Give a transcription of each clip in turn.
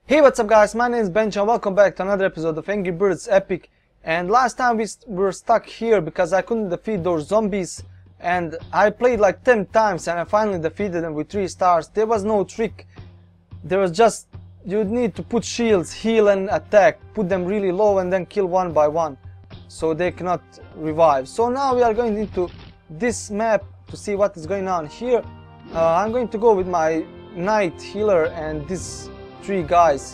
Hey, what's up guys, my name is Bench and welcome back to another episode of Angry Birds Epic. And last time we were stuck here because I couldn't defeat those zombies, and I played like 10 times and I finally defeated them with 3 stars. There was no trick, there was just, you need to put shields, heal and attack, put them really low and then kill one by one so they cannot revive. So now we are going into this map to see what is going on here. I'm going to go with my knight healer and this 3 guys,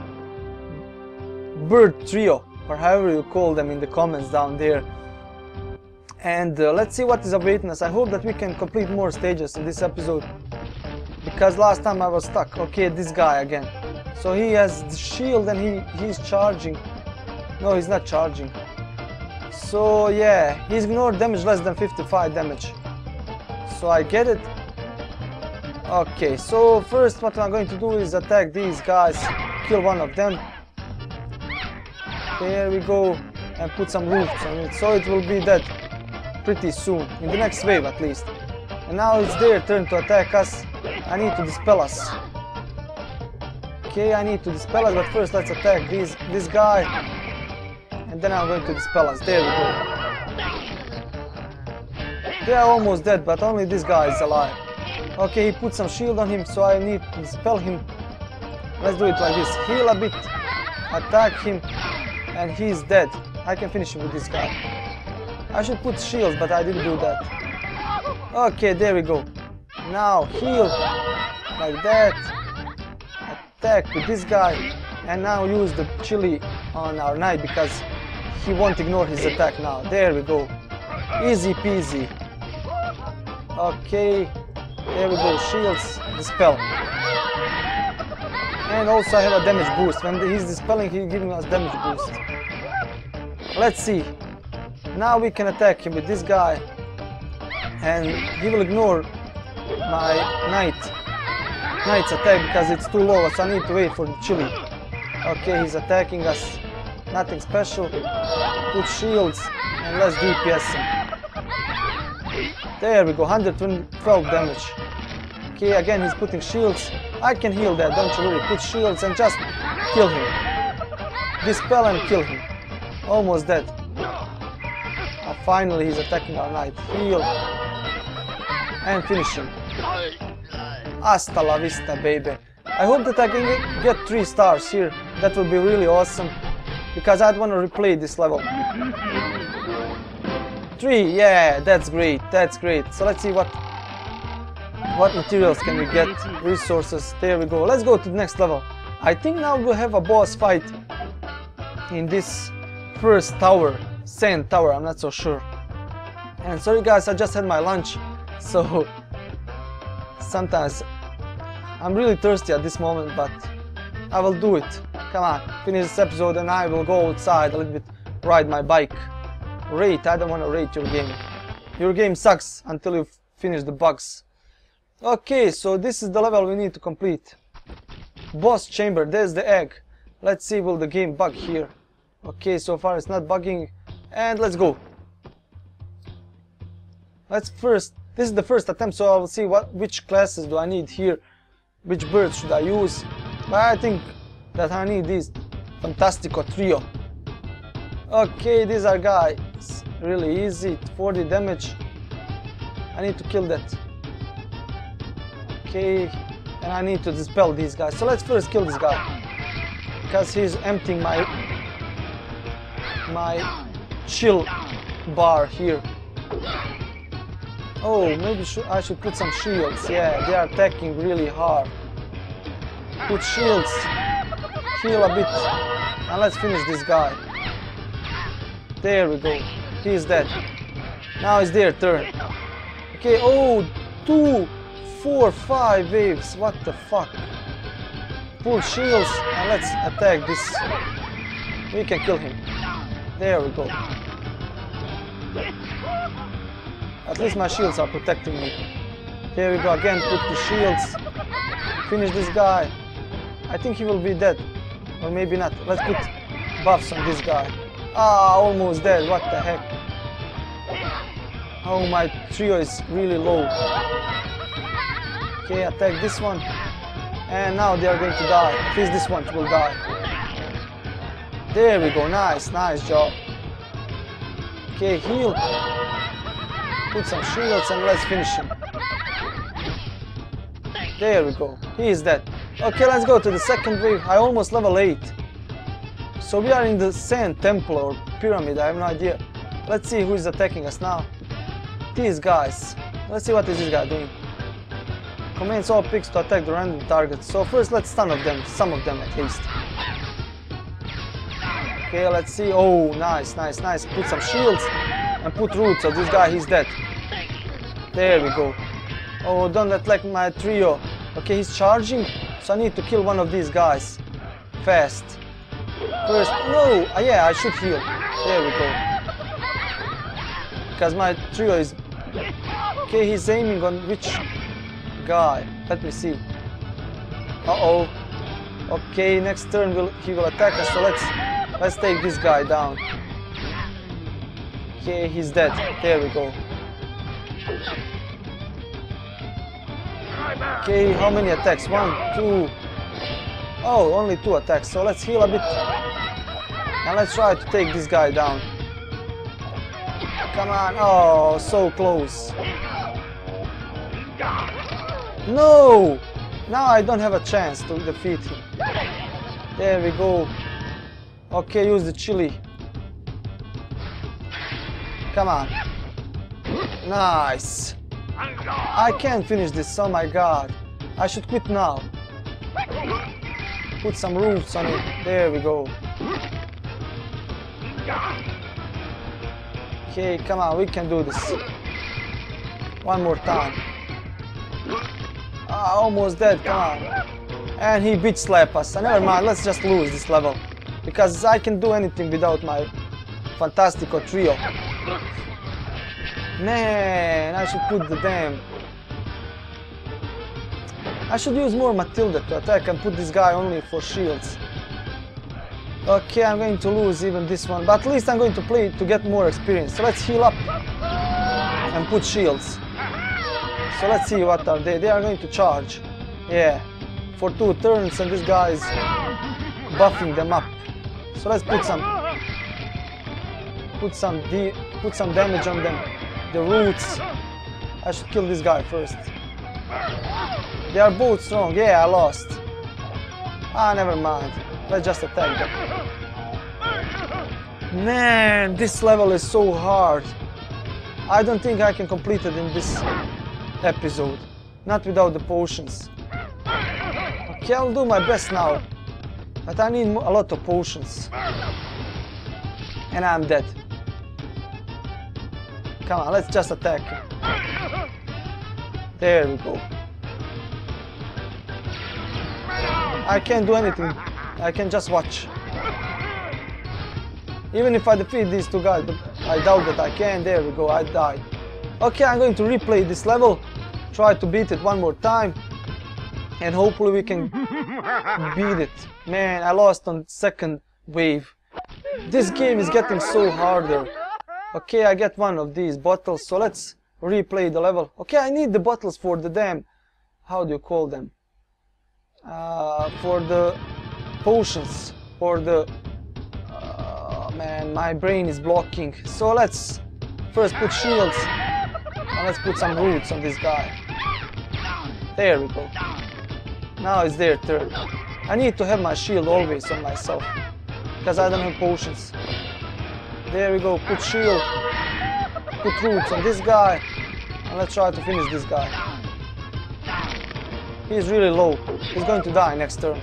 bird trio or however you call them in the comments down there, and let's see what is awaiting us. I hope that we can complete more stages in this episode because last time I was stuck. Okay, this guy again, so he has the shield and he's charging. No, he's not charging. So yeah, he's ignored damage less than 55 damage, so I get it. Okay, so first what I'm going to do is attack these guys, kill one of them. There we go, and put some roofs on it, so it will be dead pretty soon, in the next wave at least. And now it's their turn to attack us. I need to dispel us. Okay, I need to dispel us, but first let's attack this guy. And then I'm going to dispel us. There we go. They are almost dead, but only this guy is alive. Okay, he put some shield on him, so I need to dispel him. Let's do it like this. Heal a bit, attack him, and he's dead. I can finish him with this guy. I should put shields, but I didn't do that. Okay, there we go. Now heal, like that. Attack with this guy, and now use the chili on our knight because he won't ignore his attack now. There we go. Easy peasy. Okay. There we go, shields, dispel. And also I have a damage boost. When he's dispelling, he's giving us damage boost. Let's see. Now we can attack him with this guy. And he will ignore my knight's attack because it's too low, so I need to wait for the chili. Okay, he's attacking us. Nothing special. Put shields and let's DPS him. There we go, 112 damage. Okay, again he's putting shields. I can heal that, don't you worry. Put shields and just kill him. Dispel and kill him. Almost dead. Finally he's attacking our knight. Heal. And finish him. Hasta la vista, baby. I hope that I can get 3 stars here. That would be really awesome, because I'd want to replay this level. 3, yeah, that's great, that's great. So let's see what materials can we get, resources. There we go. Let's go to the next level. I think now we'll have a boss fight in this first tower, sand tower, I'm not so sure. And sorry guys, I just had my lunch, so sometimes I'm really thirsty at this moment, but I will do it. Come on, finish this episode and I will go outside a little bit, ride my bike. Rate, I don't want to rate your game. Your game sucks until you finish the bugs. Okay, so this is the level we need to complete. Boss chamber, there's the egg. Let's see, will the game bug here? Okay, so far it's not bugging. And let's go. This is the first attempt, so I will see which classes do I need here. Which birds should I use? But I think that I need this Fantastico trio. Okay, these are guys, really easy, 40 damage. I need to kill that. Okay, and I need to dispel these guys. So let's first kill this guy, because he's emptying my chill bar here. Oh, maybe I should put some shields. Yeah, they are attacking really hard. Put shields, heal a bit, and let's finish this guy. There we go, he is dead. Now it's their turn. Okay, oh, 2, 4, 5 waves, what the fuck. Pull shields and let's attack this. We can kill him. There we go. At least my shields are protecting me. There we go, again put the shields. Finish this guy. I think he will be dead, or maybe not. Let's put buffs on this guy. Ah, almost dead, what the heck. Oh, my trio is really low. Okay, attack this one. And now they are going to die. At least this one will die. There we go. Nice, nice job. Okay, heal. Put some shields and let's finish him. There we go. He is dead. Okay, let's go to the second wave. I almost level 8. So we are in the sand temple or pyramid. I have no idea. Let's see who is attacking us now. These guys. Let's see what is this guy doing. Commands all pigs to attack the random targets. So first let's stun them, some of them at least. Okay, let's see. Oh, nice, nice, nice. Put some shields and put roots. So this guy, he's dead. There we go. Oh, don't attack my trio. Okay, he's charging. So I need to kill one of these guys. Fast. First, no. Yeah, I should heal. There we go. Because my trio is... Okay, he's aiming on which guy? Let me see. Uh-oh. Okay, next turn he will attack us, so let's take this guy down. Okay, he's dead. There we go. Okay, how many attacks? 1, 2. Oh, only 2 attacks, so let's heal a bit. And let's try to take this guy down. Come on. Oh, so close. No! Now I don't have a chance to defeat him. There we go. Okay, use the chili. Come on. Nice. I can't finish this, oh my god. I should quit now. Put some roots on it. There we go. Okay, come on, we can do this. One more time. Almost dead, come on. And he bitch slap us. Never mind, let's just lose this level. Because I can do anything without my Fantastico trio. Man, I should put the damn... I should use more Matilda to attack and put this guy only for shields. Okay, I'm going to lose even this one, but at least I'm going to play to get more experience. So let's heal up and put shields. So let's see what are they. They are going to charge. Yeah, for 2 turns, and this guy is buffing them up. So let's put some damage on them. The roots. I should kill this guy first. They are both strong. Yeah, I lost. Never mind. Let's just attack them. Man, this level is so hard. I don't think I can complete it in this episode. Not without the potions. Okay, I'll do my best now. But I need a lot of potions. And I'm dead. Come on, let's just attack him. There we go. I can't do anything. I can just watch. Even if I defeat these 2 guys, but I doubt that I can. There we go, I died. Okay, I'm going to replay this level. Try to beat it one more time. And hopefully we can beat it. Man, I lost on second wave. This game is getting so harder. Okay, I get one of these bottles, so let's replay the level. Okay, I need the bottles for the damn... How do you call them? For the potions. For the... man, my brain is blocking. So let's first put shields. And let's put some roots on this guy. There we go. Now it's their turn. I need to have my shield always on myself. Because I don't have potions. There we go, put shield. Put roots on this guy. And let's try to finish this guy. He's really low. He's going to die next turn.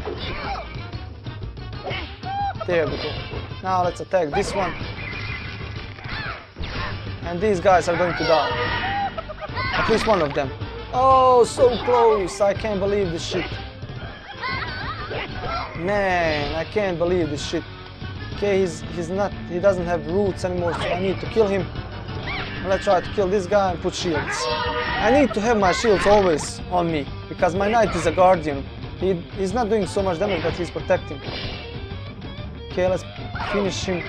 There we go. Now let's attack this one. And these guys are going to die. At least one of them. Oh, so close. I can't believe this shit. Man, I can't believe this shit. Okay, he doesn't have roots anymore, so I need to kill him. And let's try to kill this guy and put shields. I need to have my shields always on me, because my knight is a guardian. He's not doing so much damage, but he's protecting. Okay, let's finish him.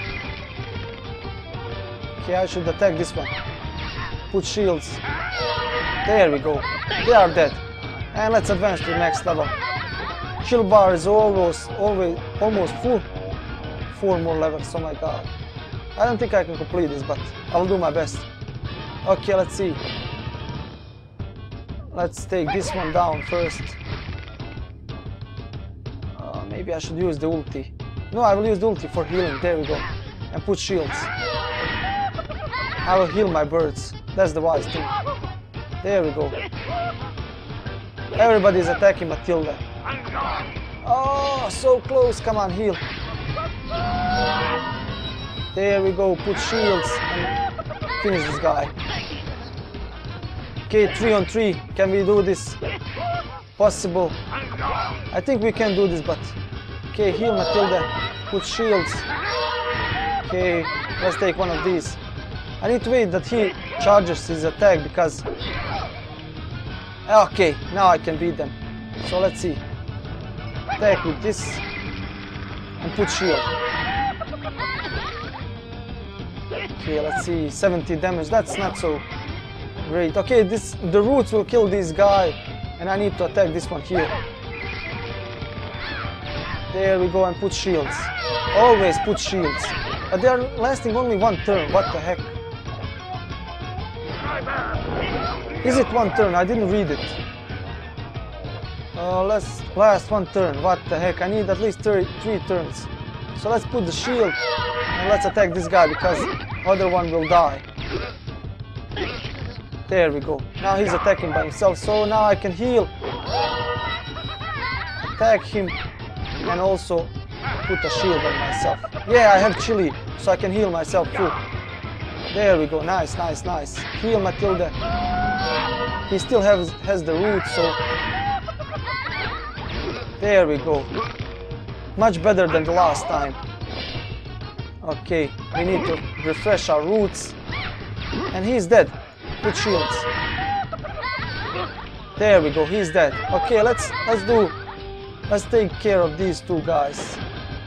Okay, I should attack this one. Put shields. There we go. They are dead. And let's advance to the next level. Chill bar is almost full. 4 more levels, oh my god. I don't think I can complete this, but I'll do my best. Okay, let's see. Let's take this one down first. Maybe I should use the ulti. No, I will use the ulti for healing, there we go. And put shields. I will heal my birds. That's the wise thing. There we go. Everybody is attacking Matilda. Oh, so close. Come on, heal. There we go. Put shields and finish this guy. Okay, 3 on 3. Can we do this? Possible. I think we can do this, but... Okay, heal Matilda. Put shields. Okay, let's take one of these. I need to wait that he charges his attack because... Okay, now I can beat them. So let's see. Attack with this. And put shield. Okay, let's see. 70 damage. That's not so great. Okay, the roots will kill this guy. And I need to attack this one here. There we go, and put shields. Always put shields. But they are lasting only 1 turn. What the heck? Is it 1 turn? I didn't read it. Let's last 1 turn. What the heck? I need at least 3 turns. So let's put the shield and let's attack this guy because other one will die. There we go. Now he's attacking by himself, so now I can heal. Attack him and also put a shield on myself. Yeah, I have chili, so I can heal myself too. There we go. Nice, nice, nice. Heal Matilda. He still has the root, so... There we go. Much better than the last time. Okay, we need to refresh our roots. And he's dead. Put shields. There we go, he's dead. Okay, let's take care of these 2 guys.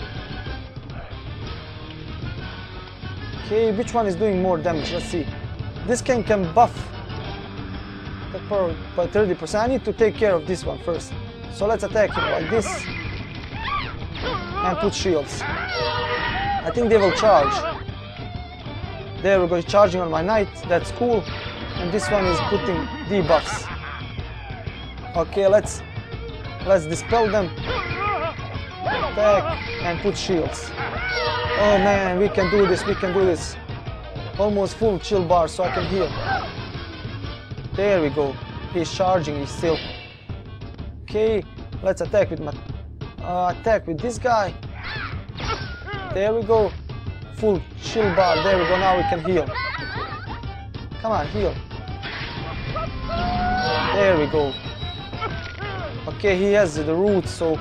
Okay, which one is doing more damage? Let's see. This can buff the power by 30%. I need to take care of this one first. So let's attack him like this. And put shields. I think they will charge. There we go, charging on my knight. That's cool. And this one is putting debuffs. Okay, let's dispel them. Attack and put shields. Oh man, we can do this, we can do this. Almost full chill bar so I can heal. There we go. He's charging, he's still. Okay, let's attack with this guy. There we go. Full chill bar. There we go. Now we can heal. Come on, heal. There we go. Okay, he has the root, so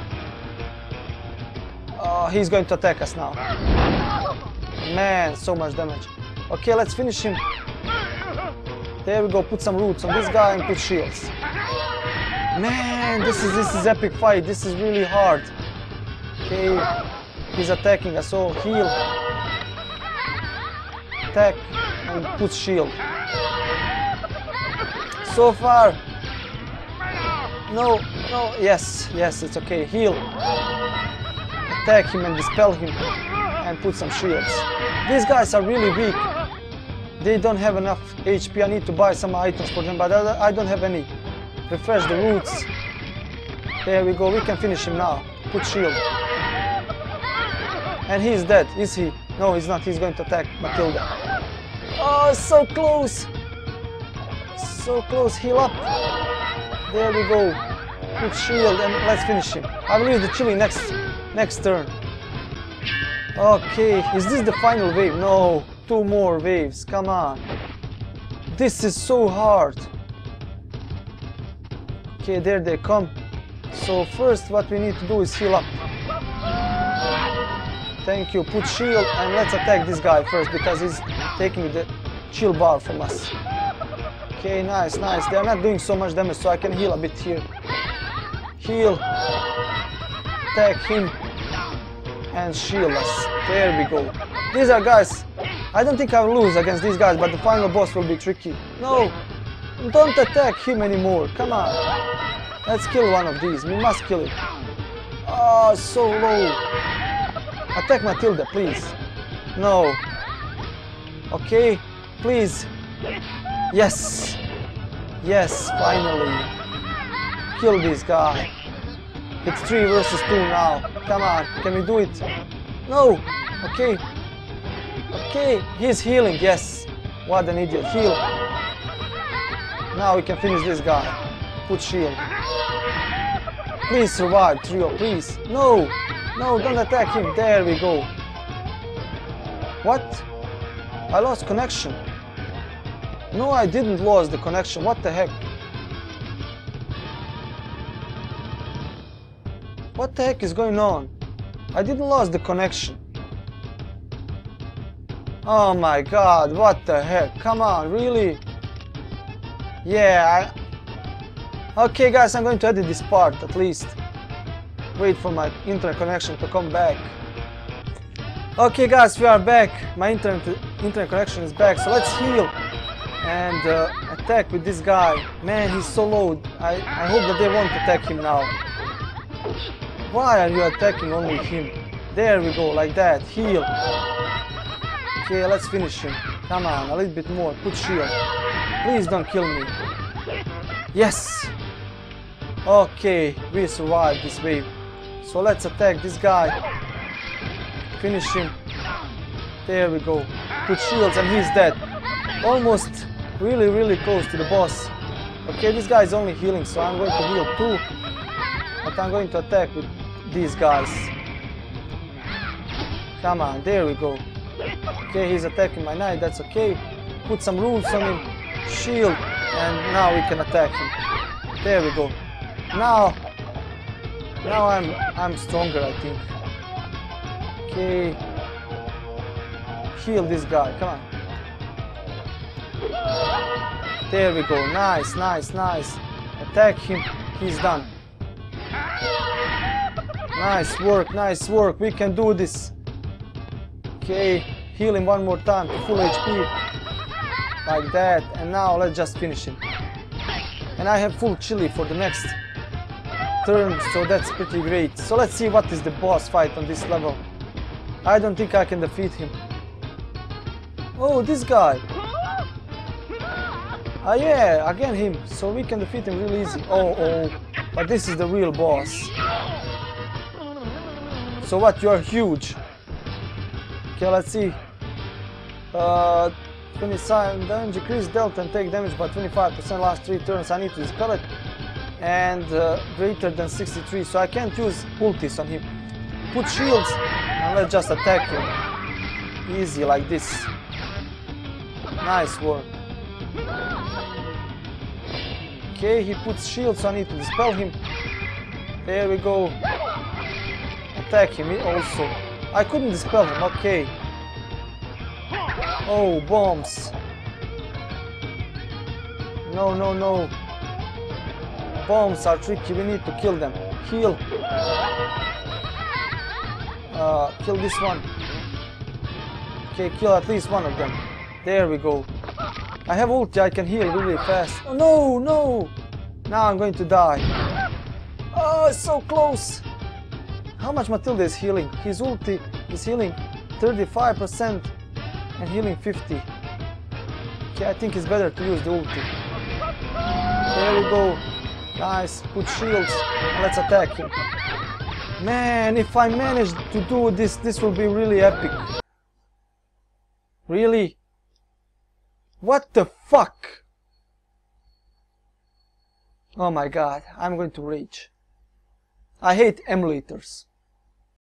he's going to attack us now. Man, so much damage. Okay, let's finish him. There we go. Put some roots on this guy and put shields. Man, this is epic fight. This is really hard. Okay, he's attacking us. So heal, attack, and put shield. So far, no, yes, it's okay. Heal, attack him and dispel him, and put some shields. These guys are really weak. They don't have enough HP. I need to buy some items for them, but I don't have any. Refresh the roots. There we go. We can finish him now. Put shield. And he's dead, is he? No, he's not. He's going to attack Matilda. Oh, so close. So close. Heal up. There we go. Put shield and let's finish him. I will use the chili next turn. Okay, is this the final wave? No, 2 more waves. Come on. This is so hard. Okay, there they come. So first what we need to do is heal up. Thank you. Put shield and let's attack this guy first because he's taking the chill bar from us. Okay, nice. They are not doing so much damage, so I can heal a bit here. Heal. Attack him. And shield us. There we go. These are guys. I don't think I will lose against these guys, but the final boss will be tricky. No. Don't attack him anymore. Come on. Let's kill one of these. We must kill it. Oh, so low. Attack Matilda, please. No. Okay, please. Yes. Yes, finally. Kill this guy. It's 3 versus 2 now. Come on, can we do it? No. Okay. Okay, he's healing, yes. What an idiot. Heal. Now we can finish this guy. Put shield. Please survive, Trio, please. No. No, don't attack him. There we go. What? I lost connection. No, I didn't lose the connection. What the heck? What the heck is going on? I didn't lose the connection. Oh my god, what the heck? Come on, really? Yeah, okay guys, I'm going to edit this part at least. Wait for my internet connection to come back. Okay guys, we are back. My internet connection is back, so let's heal and attack with this guy. Man, he's so low. I hope that they won't attack him now. Why are you attacking only him? There we go, like that. Heal. Okay, let's finish him. Come on, a little bit more. Put shield. Please don't kill me. Yes. Okay, we survived this wave. So let's attack this guy. Finish him. There we go. Put shields and he's dead. Almost really close to the boss. Okay, this guy is only healing, so I'm going to heal too. But I'm going to attack with these guys. Come on, there we go. Okay, he's attacking my knight, that's okay. Put some rules on him. Shield. And now we can attack him. There we go. Now I'm stronger, I think. Okay. Heal this guy, come on. There we go. Nice. Attack him. He's done. Nice work. We can do this. Okay. Heal him one more time to full HP. Like that. And now let's just finish him. And I have full chili for the next turn, so that's pretty great. So let's see what is the boss fight on this level. I don't think I can defeat him. Oh, this guy. Ah yeah, again him. So we can defeat him really easy. Oh, but this is the real boss. So what, you're huge. Okay, let's see. 27 damage, increase delta and take damage by 25% last 3 turns. I need to dispel it. And greater than 63, so I can't use ultis on him. Put shields and let's just attack him. Easy like this. Nice work. Okay, he puts shields, so I need to dispel him. There we go. Attack him also. I couldn't dispel him, okay. Oh, bombs. No. Bombs are tricky, we need to kill them. Heal. Kill this one. Okay, kill at least one of them. There we go. I have ulti, I can heal really fast. Oh no! Now I'm going to die. Oh, so close! How much Matilda is healing? His ulti is healing 35% and healing 50. Okay, I think it's better to use the ulti. There we go. Nice, put shields and let's attack him. Man, if I manage to do this, this will be really epic. Really? What the fuck? Oh my god, I'm going to rage. I hate emulators.